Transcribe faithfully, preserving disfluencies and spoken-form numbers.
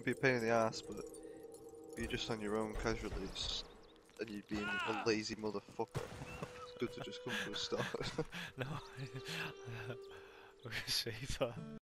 It'd be a pain in the ass, but if you're just on your own casually, it's, and you're being a lazy motherfucker, it's good to just come to a stop. No, we see that.